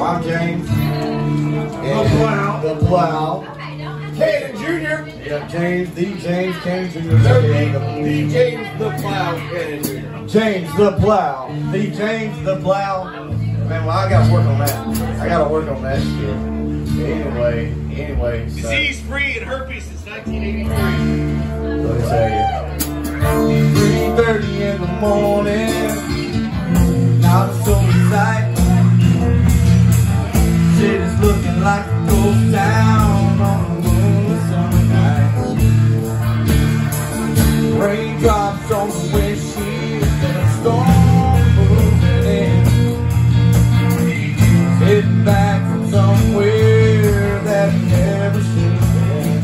I'm James. The Plow. Cannon Jr. Yeah, James Cannon Jr. The James the Plow Cannon Jr. James the Plow. The James the Plow. Man, well, I gotta work on that. I gotta work on that shit. Anyway. So, Disease free and herpes since 1983. let me tell you. 3:30 in the morning. Not a soul in sight. City's looking like a ghost town on a moonlit summer night. Raindrops on the windshield and a storm moving in. Sitting back from somewhere that never should have been.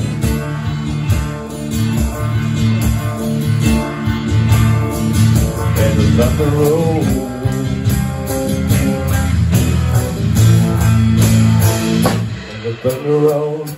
And the thunder rolls. The thunder rolls.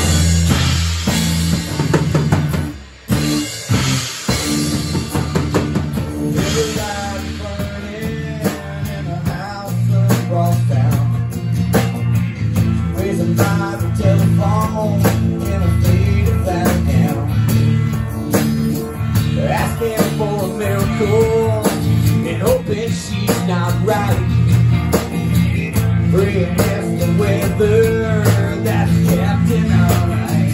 Every light burning in a house across town. Raising by the telephone in a state of Vatican. They're asking for a miracle and hoping she's not right. Praying against the weather that's Captain Alright.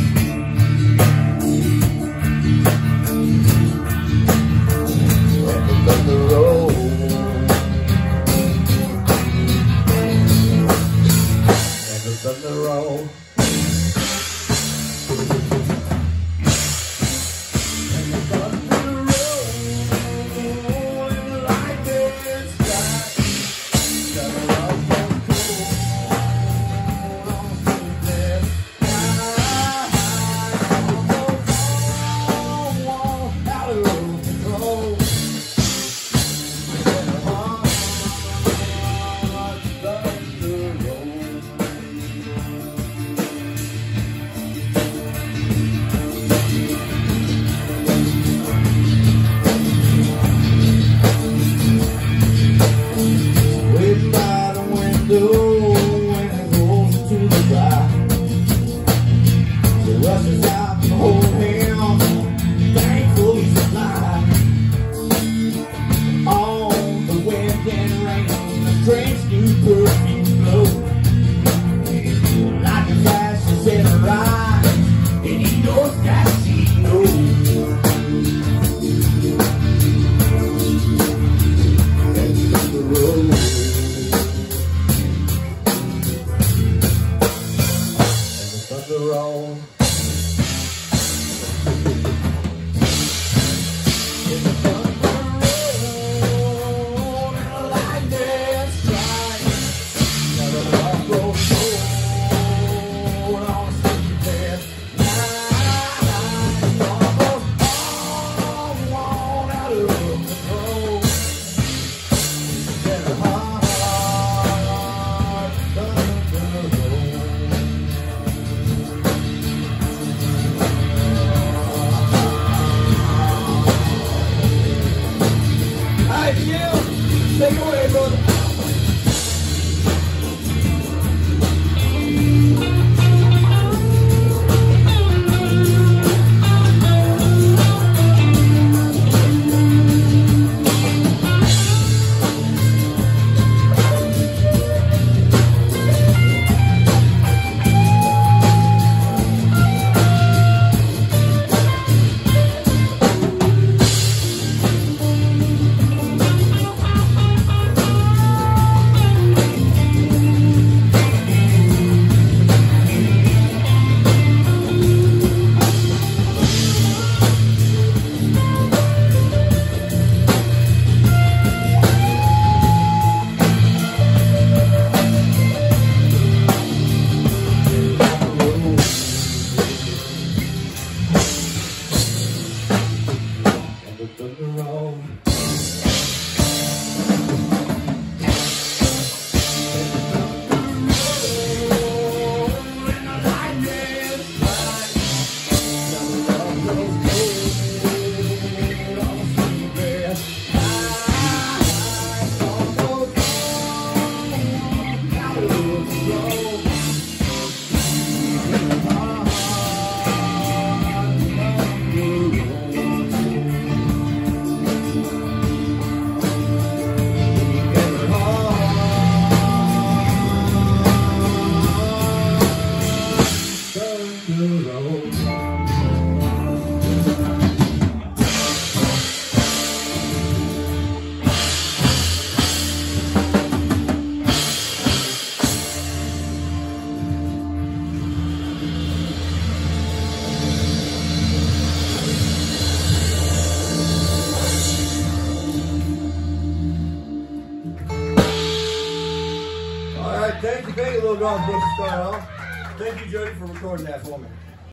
And the thunder rolls. And the thunder rolls. And the thunder rolls. And the lightning strikes. Waiting by the window when it goes to the right. She rushes out to hold him, thankful he's alive. On the wind and rain, the strange new perfume blows. Like a flash is in her eyes, and he knows that she knows. And the road. The roll. In the thunder roll, and the lightning strikes. Thank you, Little Dog Book to start off. Thank you, Jody, for recording that for me.